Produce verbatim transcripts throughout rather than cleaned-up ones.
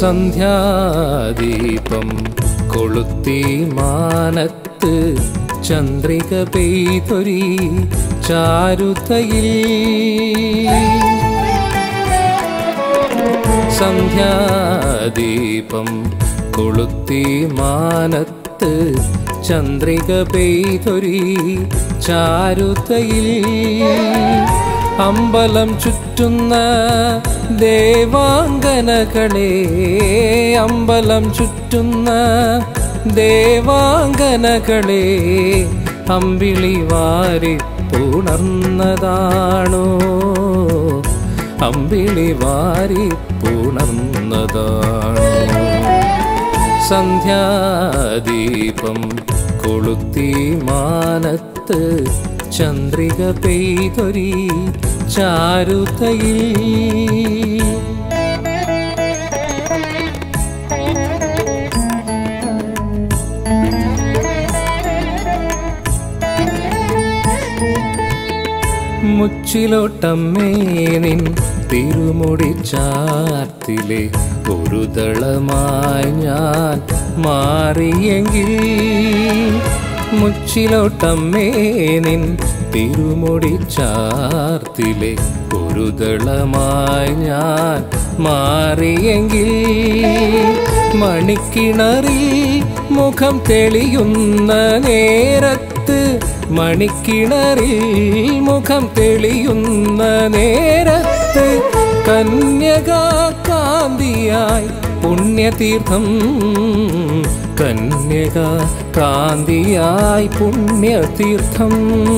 സന്ധ്യാദീപം കൊളുത്തി മാനത്ത് ചന്ദ്രിക പെയ്തൊരി ചാരുതയിൽ സന്ധ്യാദീപം കൊളുത്തി മാനത്ത് ചന്ദ്രിക പെയ്തൊരി ചാരുതയിൽ അമ്പലം ചുറ്റുന്ന ദേവാംഗനകളെ അമ്പലം ചുറ്റുന്ന ദേവാംഗനകളെ അമ്പിളി വാരി പുണർന്നതാണോ അമ്പിളി വാരി പുണർന്നതാണോ സന്ധ്യാദീപം കൊളുത്തി മാനത്ത് ചന്ദ്രിക പെയ്തൊരി ചാരുതയിൽ മുച്ചിലോട്ടമ്മേ നിൻ തിരുമുടി ചാർത്തിലെ ഒരു ദളമായി ഞാൻ മാറിയെങ്കിൽ മുച്ചിലോട്ടമ്മേ നിൻ തിരുമുടി ചാർത്തിലെ ഒരു ദളമായി ഞാൻ മാറിയെങ്കിൽ മണിക്കിണറിൽ മുഖം തെളിയുന്ന നേരത്ത് മണിക്കിണറിൽ മുഖം തെളിയുന്ന നേരത്ത് കന്യകാകാന്തിയായി പുണ്യതീർത്ഥം കന്യകാകാന്തിയായി പുണ്യതീർത്ഥം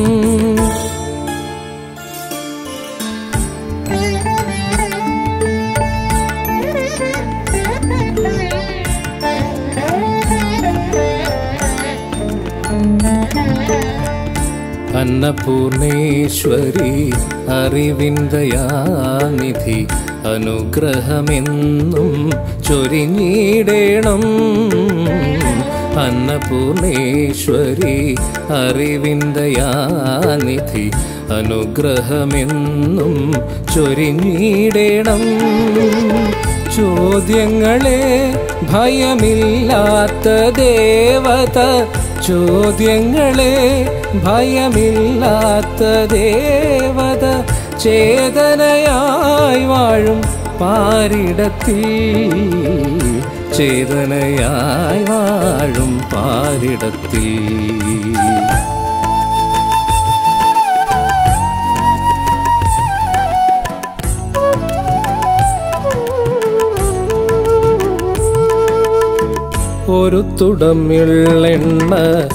അന്നപൂർണേശ്വരി അറിവിൻ ദയാനിധി അനുഗ്രഹമെന്നും ചൊരിഞ്ഞിടേണം അന്നപൂർണേശ്വരി അറിവിൻ ദയാനിധി അനുഗ്രഹമെന്നും ചൊരിഞ്ഞിടേണം ചോദ്യങ്ങളെ ഭയമില്ലാത്ത ദേവത ചോദ്യങ്ങളെ ഭയമില്ലാത്ത ദേവത ചേതനയായി വാഴും പാരിടത്തിൽ ചേതനയായി വാഴും പാരിടത്തിൽ ഒരു തുടം എള്ളെണ്ണ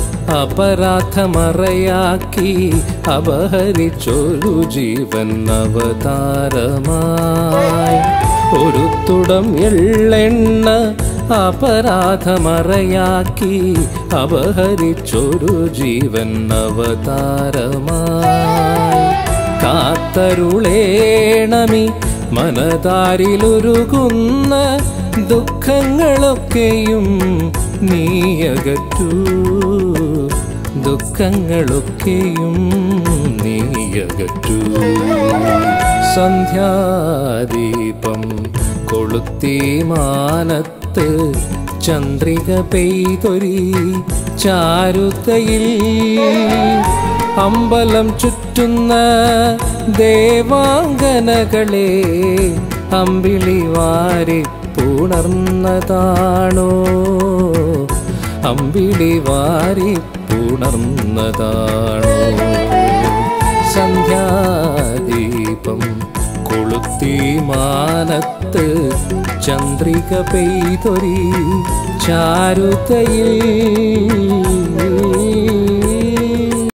അപരാധമറയാക്കി അപഹരിച്ചൊരു ജീവൻ അവതാരമായി ഒരു തുടം എള്ളെണ്ണ അപരാധമറയാക്കി അപഹരിച്ചൊരു ജീവൻ അവതാരമായി കാത്തരുളേണമി മനതാരിലുരുകുന്ന ദുഃഖങ്ങളൊക്കെയും നീയകറ്റൂ ദുഃഖങ്ങളൊക്കെയും നീയകറ്റൂ സന്ധ്യാദീപം കൊളുത്തി മാനത്ത് ചന്ദ്രിക പെയ്തൊരി ചാരുതയിൽ അമ്പലം ചുറ്റുന്ന ദേവാംഗനകളെ അമ്പിളി വാരി പുണർന്നതാണോ അമ്പിളി വാരി പുണർന്നതാണോ സന്ധ്യാദീപം കൊളുത്തി മാനത്ത് ചന്ദ്രിക പെയ്തൊരി ചാരുതയിൽ